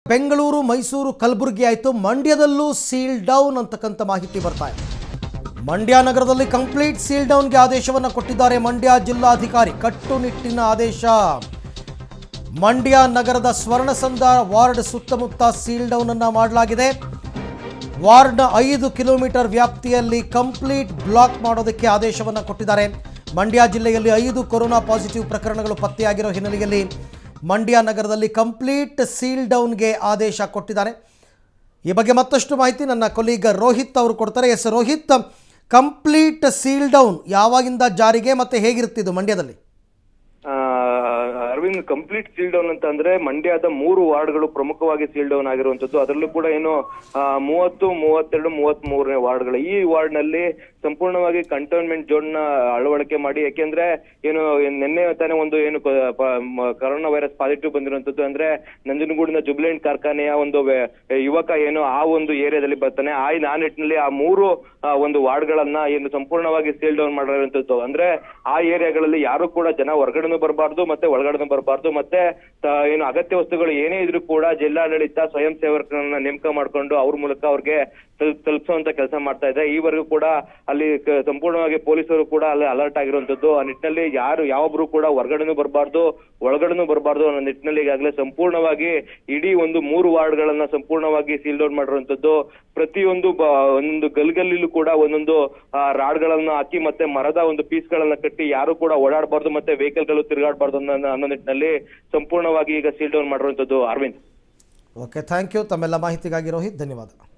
ಬೆಂಗಳೂರು, ಮೈಸೂರು, ಕಲಬುರಗಿ ಆಯಿತು, ಮಂಡ್ಯದಲ್ಲೂ seal down ಅಂತಕ್ಕಂಥ ಮಾಹಿತಿ ಬರ್ತಾ ಇದೆ. ಮಂಡ್ಯ ನಗರದಲ್ಲಿ ಕಂಪ್ಲೀಟ್ ಸೀಲ್ ಡೌನ್ಗೆ ಆದೇಶವನ್ನು ಕೊಟ್ಟಿದ್ದಾರೆ ಮಂಡ್ಯ ಜಿಲ್ಲಾಧಿಕಾರಿ. ಕಟ್ಟುನಿಟ್ಟಿನ ಆದೇಶ. ಮಂಡ್ಯ ನಗರದ ಸ್ವರ್ಣಸಂದ್ರ ವಾರ್ಡ್ ಸುತ್ತಮುತ್ತ ಸೀಲ್ ಡೌನ್ ಅನ್ನು ಮಾಡಲಾಗಿದೆ. ವಾರ್ಡ್ನ 5 ಕಿಲೋಮೀಟರ್ ವ್ಯಾಪ್ತಿಯಲ್ಲಿ ಕಂಪ್ಲೀಟ್ ಬ್ಲಾಕ್ ಮಾಡೋದಕ್ಕೆ ಆದೇಶವನ್ನು ಕೊಟ್ಟಿದ್ದಾರೆ. ಮಂಡ್ಯ ಜಿಲ್ಲೆಯಲ್ಲಿ 5 ಕೊರೋನಾ ಪಾಸಿಟಿವ್ ಪ್ರಕರಣಗಳು ಪತ್ತೆಯಾಗಿರೋ ಹಿನ್ನೆಲೆಯಲ್ಲಿ ಮಂಡ್ಯ ನಗರದಲ್ಲಿ ಕಂಪ್ಲೀಟ್ ಸೀಲ್ ಡೌನ್ಗೆ ಆದೇಶ ಕೊಟ್ಟಿದ್ದಾರೆ. ಈ ಬಗ್ಗೆ ಮತ್ತಷ್ಟು ಮಾಹಿತಿ ನನ್ನ ಕೊಲೀಗ್ ರೋಹಿತ್ ಅವರು ಕೊಡ್ತಾರೆ. Yes Rohit, complete seal down ಯಾವಾಗಿಂದ ಜಾರಿಗೆ ಮತ್ತೆ ಹೇಗಿರುತ್ತಿದ್ದು ಮಂಡ್ಯದಲ್ಲಿ? ಅರವಿಂದ್, ಕಂಪ್ಲೀಟ್ ಸೀಲ್ ಡೌನ್ ಅಂತ ಅಂದ್ರೆ ಮಂಡ್ಯದ 3 ವಾರ್ಡ್ಗಳು ಪ್ರಮುಖವಾಗಿ ಸೀಲ್ ಡೌನ್ ಆಗಿರುವಂತದ್ದು. ಅದರಲ್ಲೂ ಕೂಡ ಏನು 30, 32, 33ನೇ ವಾರ್ಡ್ಗಳು. ಈ ವಾರ್ಡ್ ನಲ್ಲಿ ಸಂಪೂರ್ಣವಾಗಿ ಕಂಟೈನ್ಮೆಂಟ್ ಝೋನ್ ನ ಅಳವಡಿಕೆ ಮಾಡಿ, ಯಾಕೆಂದ್ರೆ ಏನು ನಿನ್ನೆ ತಾನೇ ಒಂದು ಏನು ಕೊರೋನಾ ವೈರಸ್ ಪಾಸಿಟಿವ್ ಬಂದಿರುವಂತದ್ದು. ಅಂದ್ರೆ ನಂಜನಗೂಡಿನ ಜುಬ್ಲೆಂಟ್ ಕಾರ್ಖಾನೆಯ ಒಂದು ಯುವಕ ಏನು ಆ ಒಂದು ಏರಿಯಾದಲ್ಲಿ ಬರ್ತಾನೆ. ಆ ನಿಟ್ಟಿನಲ್ಲಿ ಆ 3 ಒಂದು ವಾರ್ಡ್ಗಳನ್ನ ಏನು ಸಂಪೂರ್ಣವಾಗಿ ಸೀಲ್ ಡೌನ್ ಮಾಡಿರುವಂತದ್ದು. ಅಂದ್ರೆ ಆ ಏರಿಯಾಗಳಲ್ಲಿ ಯಾರು ಕೂಡ ಜನ ಹೊರಗಡೆನೂ ಬರಬಾರ್ದು ಮತ್ತೆ ಒಳಗಡೆನೂ ಬರಬಾರ್ದು. ಮತ್ತೆ ಏನು ಅಗತ್ಯ ವಸ್ತುಗಳು ಏನೇ ಇದ್ರೂ ಕೂಡ ಜಿಲ್ಲಾಡಳಿತ ಸ್ವಯಂ ಸೇವಕರನ್ನ ನೇಮಕ ಮಾಡ್ಕೊಂಡು ಅವ್ರ ಮೂಲಕ ಅವ್ರಿಗೆ ತಲುಪಿಸುವಂತ ಕೆಲಸ ಮಾಡ್ತಾ ಇದೆ. ಈವರೆಗೂ ಕೂಡ ಅಲ್ಲಿ ಸಂಪೂರ್ಣವಾಗಿ ಪೊಲೀಸರು ಕೂಡ ಅಲ್ಲಿ ಅಲರ್ಟ್ ಆಗಿರುವಂತದ್ದು. ಆ ನಿಟ್ಟಿನಲ್ಲಿ ಯಾವೊಬ್ರು ಕೂಡ ಹೊರಗಡೆನೂ ಬರಬಾರ್ದು ಒಳಗಡೆನೂ ಬರಬಾರ್ದು ಅನ್ನೋ ನಿಟ್ಟಿನಲ್ಲಿ ಈಗಾಗಲೇ ಸಂಪೂರ್ಣವಾಗಿ ಇಡೀ ಒಂದು 3 ವಾರ್ಡ್ಗಳನ್ನ ಸಂಪೂರ್ಣವಾಗಿ ಸೀಲ್ ಡೌನ್ ಮಾಡಿರುವಂತದ್ದು. ಪ್ರತಿಯೊಂದು ಒಂದೊಂದು ಗಲ್ಗಲ್ಲಿಲೂ ಕೂಡ ಒಂದೊಂದು ರಾಡ್ಗಳನ್ನ ಹಾಕಿ ಮತ್ತೆ ಮರದ ಒಂದು ಪೀಸ್ ಗಳನ್ನ ಕಟ್ಟಿ ಯಾರು ಕೂಡ ಓಡಾಡಬಾರ್ದು ಮತ್ತೆ ವೆಹಿಕಲ್ ಗಳು ತಿರುಗಾಡಬಾರ್ದು ಅನ್ನೋ ನಿಟ್ಟಿನಲ್ಲಿ ಸಂಪೂರ್ಣವಾಗಿ ಈಗ ಸೀಲ್ ಡೌನ್ ಮಾಡಿರುವಂತದ್ದು. Arvind, okay, thank you. ತಮ್ಮೆಲ್ಲ ಮಾಹಿತಿಗಾಗಿ ರೋಹಿತ್, ಧನ್ಯವಾದ.